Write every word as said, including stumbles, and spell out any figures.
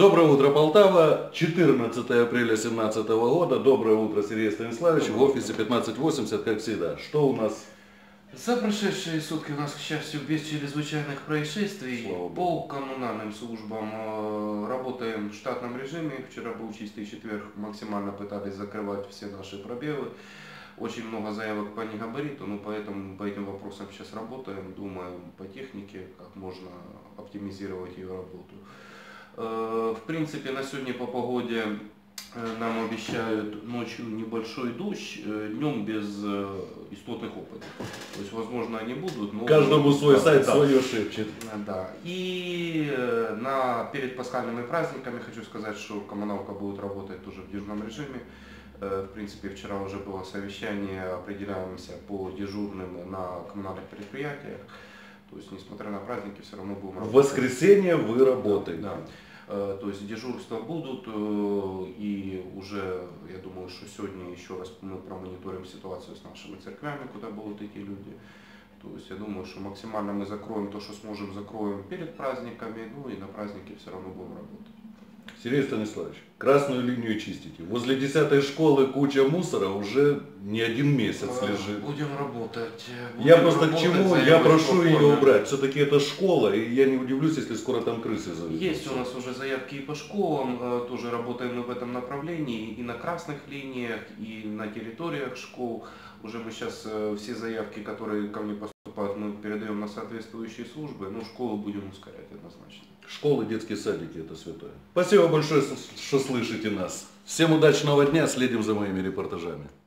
Доброе утро, Полтава. четырнадцатое апреля две тысячи семнадцатого года. Доброе утро, Сергей Станиславович. В офисе пятнадцать восемьдесят, как всегда. Что у нас? За прошедшие сутки у нас, к счастью, без чрезвычайных происшествий. По коммунальным службам э, работаем в штатном режиме. Вчера был чистый четверг, максимально пытались закрывать все наши пробелы. Очень много заявок по негабариту, но поэтому по этим вопросам сейчас работаем, думаем по технике, как можно оптимизировать ее работу. Э, в принципе, на сегодня по погоде нам обещают ночью небольшой дождь, днем без истотных опытов. То есть, возможно, они будут, но... Каждому свой да, сайт да, свое шепчет. Да. И на, перед пасхальными праздниками хочу сказать, что коммуналка будет работать тоже в дежурном режиме. В принципе, вчера уже было совещание, определяемся по дежурным на коммунальных предприятиях. То есть, несмотря на праздники, все равно будем работать. В воскресенье вы работаете. Да. То есть дежурства будут, и уже, я думаю, что сегодня еще раз мы промониторим ситуацию с нашими церквями, куда будут идти люди. То есть я думаю, что максимально мы закроем то, что сможем, закроем перед праздниками, ну и на праздники все равно будем работать. Сергей Станиславович, красную линию чистите. Возле десятой школы куча мусора уже не один месяц лежит. Будем работать. Будем я просто работать, к чему, я прошу ее убрать. Все-таки это школа, и я не удивлюсь, если скоро там крысы заведутся. Есть у нас уже заявки и по школам, тоже работаем мы в этом направлении, и на красных линиях, и на территориях школ. Уже мы сейчас все заявки, которые ко мне поступают, мы передаем на соответствующие службы, но школу будем ускорять однозначно. Школы, детские садики – это святое. Спасибо большое, что слышите нас. Всем удачного дня, следим за моими репортажами.